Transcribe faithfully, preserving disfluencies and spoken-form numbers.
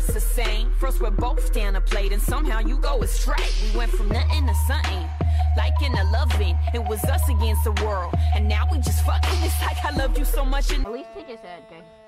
us the same. First we're both down a plate, and somehow you go astray. We went from nothing to something, liking to loving. It was us against the world, and now we just fucking. It's like I love you so much and at least take his head, okay?